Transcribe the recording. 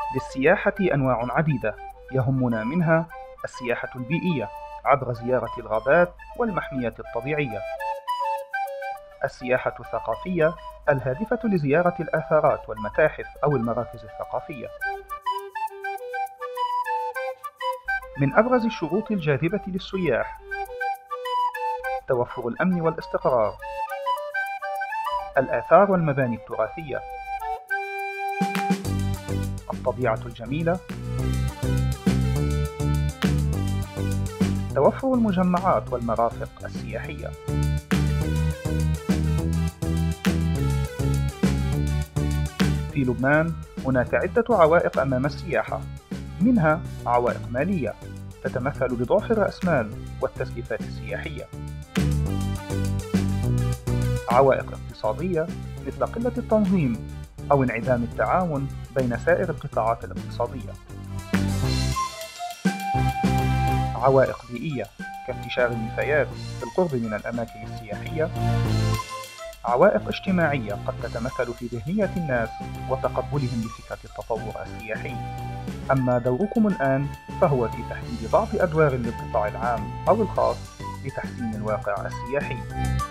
للسياحة أنواع عديدة، يهمنا منها السياحة البيئية عبر زيارة الغابات والمحميات الطبيعية، السياحة الثقافية الهادفة لزيارة الآثارات والمتاحف أو المراكز الثقافية. من أبرز الشروط الجاذبة للسياح توفر الأمن والاستقرار، الآثار والمباني التراثية، الطبيعة الجميلة، توفر المجمعات والمرافق السياحية. في لبنان هناك عدة عوائق أمام السياحة، منها عوائق مالية تتمثل بضعف الرأسمال والتسليفات السياحية، عوائق اقتصادية مثل قلة التنظيم أو انعدام التعاون بين سائر القطاعات الاقتصادية، عوائق بيئية كانتشار النفايات بالقرب من الأماكن السياحية، عوائق اجتماعية قد تتمثل في ذهنية الناس وتقبلهم لفكرة التطور السياحي. أما دوركم الآن فهو في تحديد بعض أدوار للقطاع العام أو الخاص لتحسين الواقع السياحي.